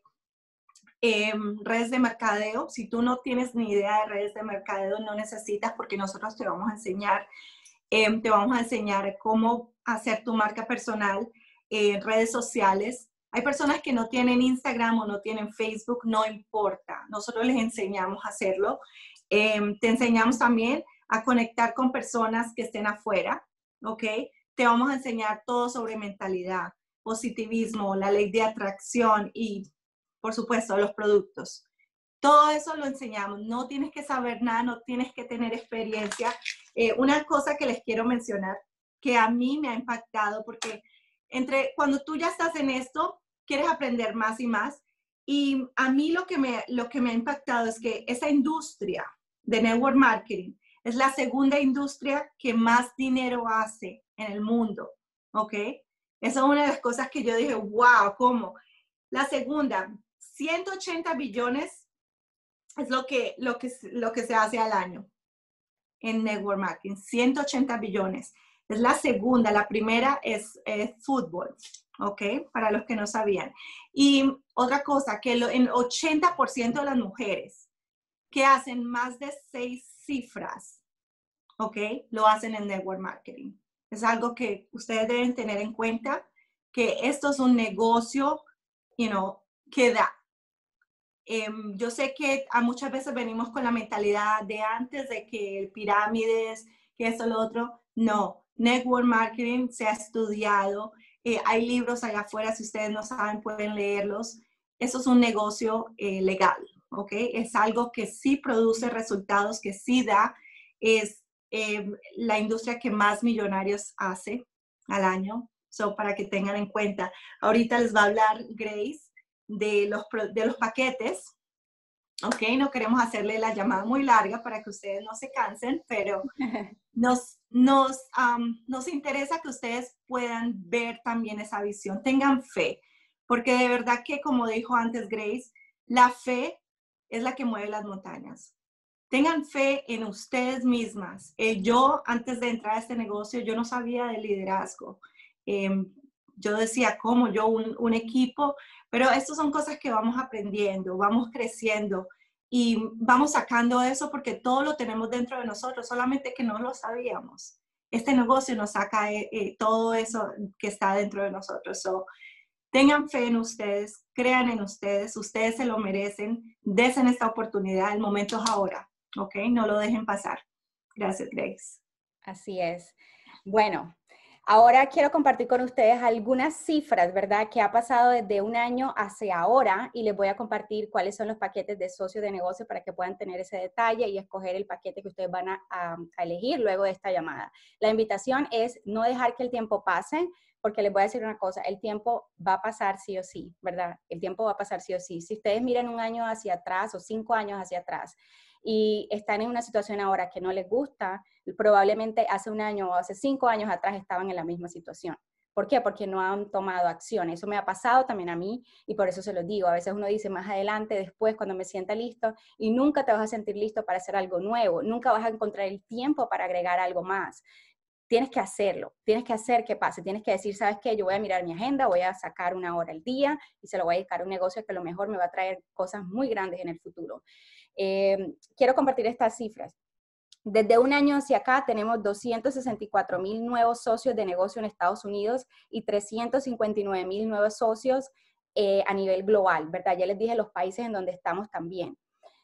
eh, redes de mercadeo. Si tú no tienes ni idea de redes de mercadeo, no necesitas, porque nosotros te vamos a enseñar, eh, te vamos a enseñar cómo hacer tu marca personal en redes sociales. Hay personas que no tienen Instagram o no tienen Facebook, no importa. Nosotros les enseñamos a hacerlo. Eh, te enseñamos también a conectar con personas que estén afuera, ¿ok? Te vamos a enseñar todo sobre mentalidad, positivismo, la ley de atracción y, por supuesto, los productos. Todo eso lo enseñamos. No tienes que saber nada, no tienes que tener experiencia. Eh, una cosa que les quiero mencionar, que a mí me ha impactado, porque entre cuando tú ya estás en esto, quieres aprender más y más. Y a mí lo que me, lo que me ha impactado es que esa industria de network marketing es la segunda industria que más dinero hace en el mundo, ¿ok? Esa es una de las cosas que yo dije, wow, ¿cómo? La segunda, ciento ochenta billones es lo que, lo que, lo que se hace al año en network marketing, ciento ochenta billones. Es la segunda, la primera es, es fútbol, ¿ok? Para los que no sabían. Y otra cosa, que lo, en ochenta por ciento de las mujeres que hacen más de seis cifras, ¿ok? Lo hacen en network marketing. Es algo que ustedes deben tener en cuenta, que esto es un negocio, you know, que da. Eh, yo sé que a muchas veces venimos con la mentalidad de antes, de que pirámides, que eso, lo otro. No, network marketing se ha estudiado. Eh, hay libros allá afuera, si ustedes no saben, pueden leerlos. Eso es un negocio eh, legal, ¿ok? Es algo que sí produce resultados, que sí da. Es eh, la industria que más millonarios hace al año. So, para que tengan en cuenta. Ahorita les va a hablar Grace de los, de los paquetes. Ok, no queremos hacerle la llamada muy larga para que ustedes no se cansen, pero nos, nos, um, nos interesa que ustedes puedan ver también esa visión. Tengan fe, porque de verdad que, como dijo antes Grace, la fe es la que mueve las montañas. Tengan fe en ustedes mismas. Eh, yo, antes de entrar a este negocio, yo no sabía de liderazgo. Eh, yo decía, ¿cómo? Yo, un, un equipo, pero estas son cosas que vamos aprendiendo, vamos creciendo y vamos sacando eso porque todo lo tenemos dentro de nosotros, solamente que no lo sabíamos. Este negocio nos saca eh, eh, todo eso que está dentro de nosotros. So, tengan fe en ustedes, crean en ustedes, ustedes se lo merecen, desen esta oportunidad, el momento es ahora, ¿ok? No lo dejen pasar. Gracias, Grace. Así es. Bueno, ahora quiero compartir con ustedes algunas cifras, ¿verdad? Que ha pasado desde un año hacia ahora y les voy a compartir cuáles son los paquetes de socios de negocio para que puedan tener ese detalle y escoger el paquete que ustedes van a, a, a elegir luego de esta llamada. La invitación es no dejar que el tiempo pase, porque les voy a decir una cosa, el tiempo va a pasar sí o sí, ¿verdad? El tiempo va a pasar sí o sí. Si ustedes miran un año hacia atrás o cinco años hacia atrás y están en una situación ahora que no les gusta, probablemente hace un año o hace cinco años atrás estaban en la misma situación. ¿Por qué? Porque no han tomado acción. Eso me ha pasado también a mí y por eso se los digo. A veces uno dice más adelante, después, cuando me sienta listo, y nunca te vas a sentir listo para hacer algo nuevo. Nunca vas a encontrar el tiempo para agregar algo más. Tienes que hacerlo, tienes que hacer que pase, tienes que decir, ¿sabes qué? Yo voy a mirar mi agenda, voy a sacar una hora al día y se lo voy a dedicar a un negocio que a lo mejor me va a traer cosas muy grandes en el futuro. Eh, quiero compartir estas cifras. Desde un año hacia acá tenemos doscientos sesenta y cuatro mil nuevos socios de negocio en Estados Unidos y trescientos cincuenta y nueve mil nuevos socios eh, a nivel global, ¿verdad? Ya les dije los países en donde estamos también.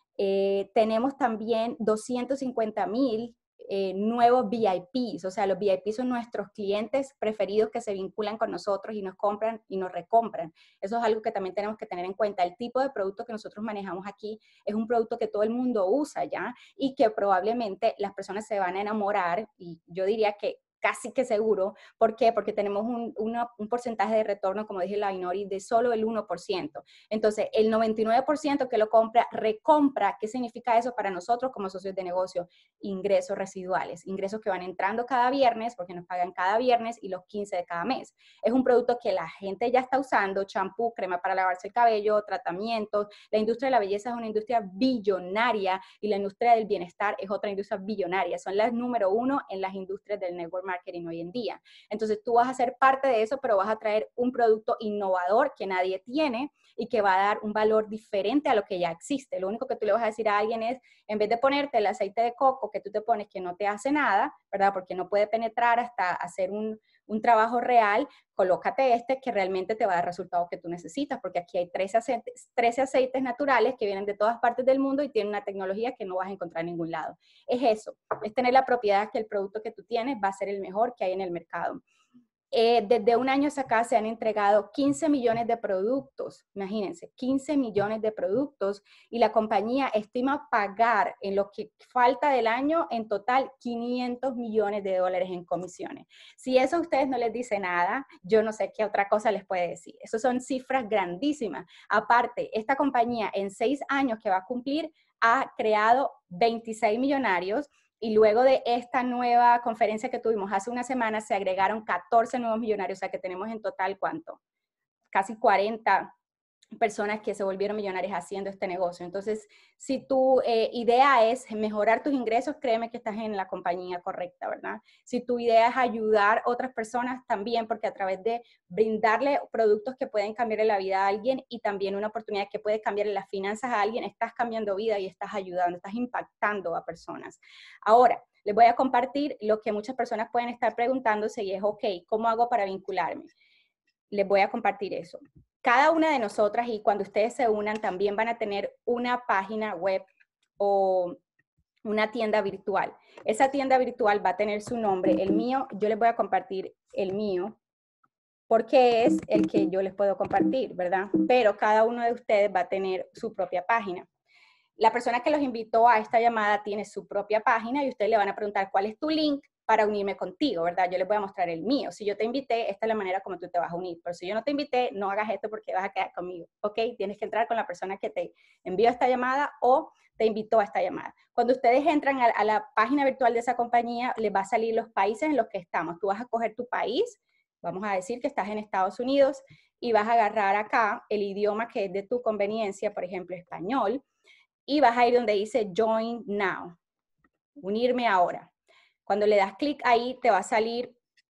Eh, tenemos también doscientos cincuenta mil eh, nuevos V I Ps, o sea, los V I Ps son nuestros clientes preferidos que se vinculan con nosotros y nos compran y nos recompran. Eso es algo que también tenemos que tener en cuenta. El tipo de producto que nosotros manejamos aquí es un producto que todo el mundo usa ya y que probablemente las personas se van a enamorar y yo diría que casi que seguro. ¿Por qué? Porque tenemos un, una, un porcentaje de retorno, como dije la Inori, de solo el uno por ciento. Entonces, el noventa y nueve por ciento que lo compra, recompra. ¿Qué significa eso para nosotros como socios de negocio? Ingresos residuales, ingresos que van entrando cada viernes, porque nos pagan cada viernes y los quince de cada mes. Es un producto que la gente ya está usando, champú, crema para lavarse el cabello, tratamientos. La industria de la belleza es una industria billonaria y la industria del bienestar es otra industria billonaria. Son las número uno en las industrias del network marketing hoy en día. Entonces tú vas a ser parte de eso, pero vas a traer un producto innovador que nadie tiene y que va a dar un valor diferente a lo que ya existe. Lo único que tú le vas a decir a alguien es, en vez de ponerte el aceite de coco que tú te pones que no te hace nada, ¿verdad? Porque no puede penetrar hasta hacer un, un trabajo real, colócate este que realmente te va a dar resultados que tú necesitas, porque aquí hay trece aceites, trece aceites naturales que vienen de todas partes del mundo y tienen una tecnología que no vas a encontrar en ningún lado. Es eso, es tener la propiedad que el producto que tú tienes va a ser el mejor que hay en el mercado. Eh, desde un año hacia acá se han entregado quince millones de productos, imagínense, quince millones de productos y la compañía estima pagar en lo que falta del año en total quinientos millones de dólares en comisiones. Si eso a ustedes no les dice nada, yo no sé qué otra cosa les puede decir. Eso son cifras grandísimas. Aparte, esta compañía en seis años que va a cumplir ha creado veintiséis millonarios. Y luego de esta nueva conferencia que tuvimos hace una semana, se agregaron catorce nuevos millonarios, o sea que tenemos en total, ¿cuánto? Casi cuarenta personas que se volvieron millonarias haciendo este negocio. Entonces, si tu eh, idea es mejorar tus ingresos, créeme que estás en la compañía correcta, ¿verdad? Si tu idea es ayudar a otras personas, también, porque a través de brindarle productos que pueden cambiarle la vida a alguien y también una oportunidad que puede cambiarle las finanzas a alguien, estás cambiando vida y estás ayudando, estás impactando a personas. Ahora, les voy a compartir lo que muchas personas pueden estar preguntándose y es, ok, ¿cómo hago para vincularme? Les voy a compartir eso. Cada una de nosotras, y cuando ustedes se unan, también van a tener una página web o una tienda virtual. Esa tienda virtual va a tener su nombre. El mío, yo les voy a compartir el mío, porque es el que yo les puedo compartir, ¿verdad? Pero cada uno de ustedes va a tener su propia página. La persona que los invitó a esta llamada tiene su propia página y ustedes le van a preguntar cuál es tu link para unirme contigo, ¿verdad? Yo les voy a mostrar el mío. Si yo te invité, esta es la manera como tú te vas a unir. Pero si yo no te invité, no hagas esto porque vas a quedar conmigo, ¿ok? Tienes que entrar con la persona que te envió esta llamada o te invitó a esta llamada. Cuando ustedes entran a, a la página virtual de esa compañía, les va a salir los países en los que estamos. Tú vas a coger tu país, vamos a decir que estás en Estados Unidos, y vas a agarrar acá el idioma que es de tu conveniencia, por ejemplo, español, y vas a ir donde dice Join Now, unirme ahora. Cuando le das clic ahí, te va a salir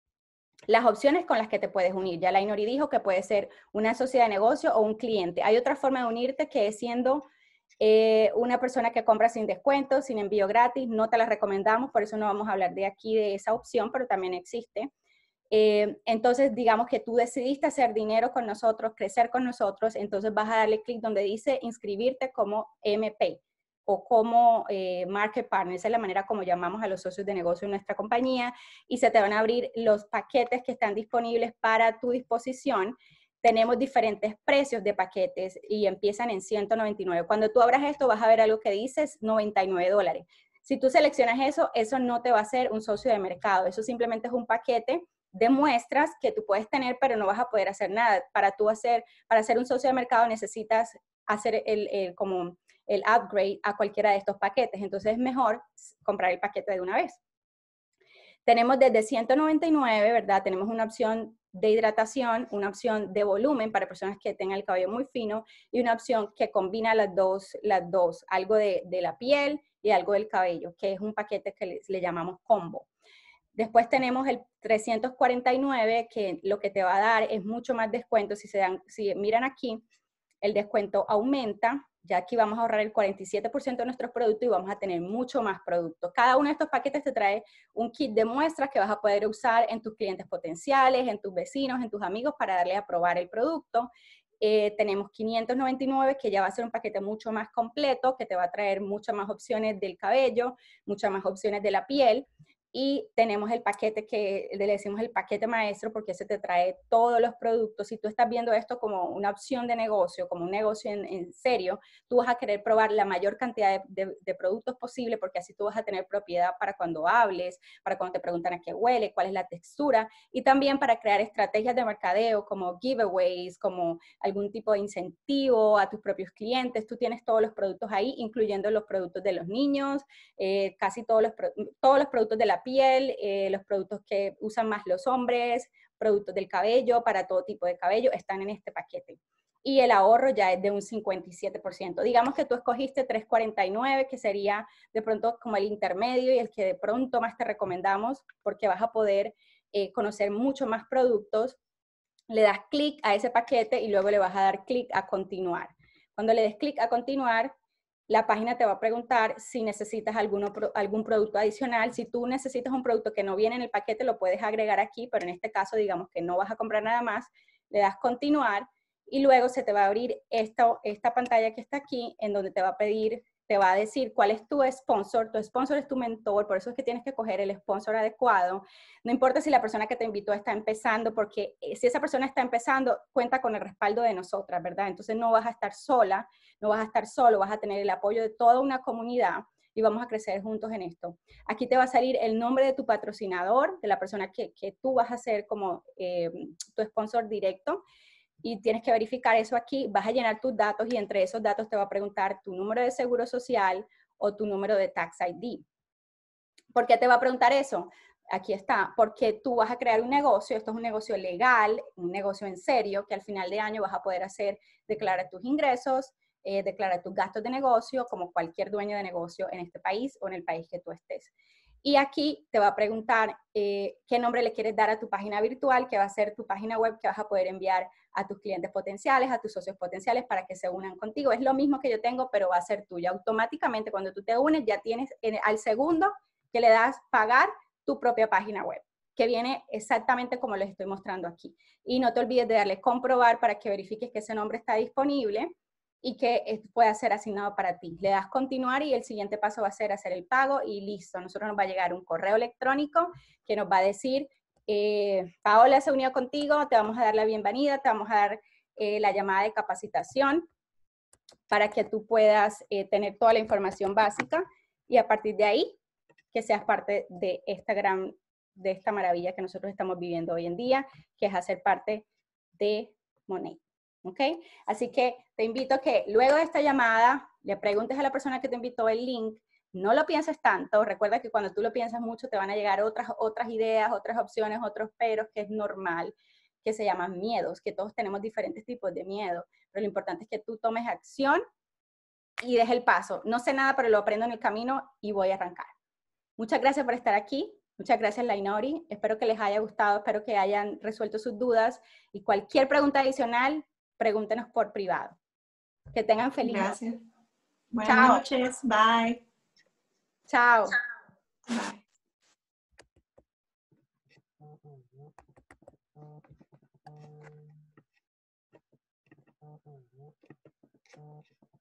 las opciones con las que te puedes unir. Ya Lainori dijo que puede ser una sociedad de negocio o un cliente. Hay otra forma de unirte que es siendo eh, una persona que compra sin descuento, sin envío gratis. No te la recomendamos, por eso no vamos a hablar de aquí de esa opción, pero también existe. Eh, entonces, digamos que tú decidiste hacer dinero con nosotros, crecer con nosotros, entonces vas a darle clic donde dice inscribirte como M P o como eh, Market Partner. Esa es la manera como llamamos a los socios de negocio en nuestra compañía, y se te van a abrir los paquetes que están disponibles para tu disposición. Tenemos diferentes precios de paquetes y empiezan en ciento noventa y nueve. Cuando tú abras esto vas a ver algo que dice noventa y nueve dólares. Si tú seleccionas eso, eso no te va a ser un socio de mercado. Eso simplemente es un paquete de muestras que tú puedes tener, pero no vas a poder hacer nada. Para tú hacer, para ser un socio de mercado necesitas hacer el, el, como el upgrade a cualquiera de estos paquetes. Entonces es mejor comprar el paquete de una vez. Tenemos desde ciento noventa y nueve, ¿verdad? Tenemos una opción de hidratación, una opción de volumen para personas que tengan el cabello muy fino y una opción que combina las dos, las dos algo de, de la piel y algo del cabello, que es un paquete que le, le llamamos combo. Después tenemos el trescientos cuarenta y nueve, que lo que te va a dar es mucho más descuento. Si, se dan, si miran aquí, el descuento aumenta. Ya aquí vamos a ahorrar el cuarenta y siete por ciento de nuestros productos y vamos a tener mucho más productos. Cada uno de estos paquetes te trae un kit de muestras que vas a poder usar en tus clientes potenciales, en tus vecinos, en tus amigos para darle a probar el producto. Eh, tenemos quinientos noventa y nueve, que ya va a ser un paquete mucho más completo, que te va a traer muchas más opciones del cabello, muchas más opciones de la piel. Y tenemos el paquete que le decimos el paquete maestro, porque ese te trae todos los productos. Si tú estás viendo esto como una opción de negocio, como un negocio en, en serio, tú vas a querer probar la mayor cantidad de, de, de productos posible, porque así tú vas a tener propiedad para cuando hables, para cuando te preguntan a qué huele, cuál es la textura, y también para crear estrategias de mercadeo como giveaways, como algún tipo de incentivo a tus propios clientes. Tú tienes todos los productos ahí, incluyendo los productos de los niños, eh, casi todos los, todos los productos de la piel, eh, los productos que usan más los hombres, productos del cabello, para todo tipo de cabello, están en este paquete. Y el ahorro ya es de un cincuenta y siete por ciento. Digamos que tú escogiste trescientos cuarenta y nueve, que sería de pronto como el intermedio y el que de pronto más te recomendamos, porque vas a poder eh, conocer mucho más productos. Le das clic a ese paquete y luego le vas a dar clic a continuar. Cuando le des clic a continuar, la página te va a preguntar si necesitas alguno, algún producto adicional. Si tú necesitas un producto que no viene en el paquete, lo puedes agregar aquí, pero en este caso, digamos que no vas a comprar nada más, le das continuar y luego se te va a abrir esta, esta pantalla que está aquí, en donde te va a pedir, te va a decir cuál es tu sponsor. Tu sponsor es tu mentor, por eso es que tienes que coger el sponsor adecuado. No importa si la persona que te invitó está empezando, porque si esa persona está empezando, cuenta con el respaldo de nosotras, ¿verdad? Entonces no vas a estar sola, no vas a estar solo, vas a tener el apoyo de toda una comunidad y vamos a crecer juntos en esto. Aquí te va a salir el nombre de tu patrocinador, de la persona que, que tú vas a ser como eh, tu sponsor directo. Y tienes que verificar eso aquí, vas a llenar tus datos y entre esos datos te va a preguntar tu número de seguro social o tu número de tax I D. ¿Por qué te va a preguntar eso? Aquí está, porque tú vas a crear un negocio, esto es un negocio legal, un negocio en serio, que al final de año vas a poder hacer, declarar tus ingresos, eh, declarar tus gastos de negocio, como cualquier dueño de negocio en este país o en el país que tú estés. Y aquí te va a preguntar eh, qué nombre le quieres dar a tu página virtual, que va a ser tu página web que vas a poder enviar a tus clientes potenciales, a tus socios potenciales para que se unan contigo. Es lo mismo que yo tengo, pero va a ser tuya. Automáticamente cuando tú te unes ya tienes en, al segundo que le das pagar tu propia página web, que viene exactamente como les estoy mostrando aquí. Y no te olvides de darle comprobar para que verifiques que ese nombre está disponible. y que eh, pueda ser asignado para ti. Le das continuar y el siguiente paso va a ser hacer el pago y listo. A nosotros nos va a llegar un correo electrónico que nos va a decir, eh, Paola se unió contigo, te vamos a dar la bienvenida, te vamos a dar eh, la llamada de capacitación para que tú puedas eh, tener toda la información básica y a partir de ahí que seas parte de esta gran, de esta maravilla que nosotros estamos viviendo hoy en día, que es hacer parte de Monat. ¿Ok? Así que te invito a que luego de esta llamada le preguntes a la persona que te invitó el link, no lo pienses tanto, recuerda que cuando tú lo piensas mucho te van a llegar otras, otras ideas, otras opciones, otros peros, que es normal, que se llaman miedos, que todos tenemos diferentes tipos de miedo, pero lo importante es que tú tomes acción y des el paso. No sé nada, pero lo aprendo en el camino y voy a arrancar. Muchas gracias por estar aquí. Muchas gracias, Lainori. Espero que les haya gustado, espero que hayan resuelto sus dudas y cualquier pregunta adicional, pregúntenos por privado. Que tengan feliz Gracias. noche. Buenas Chao. noches. Bye. Chao. Bye.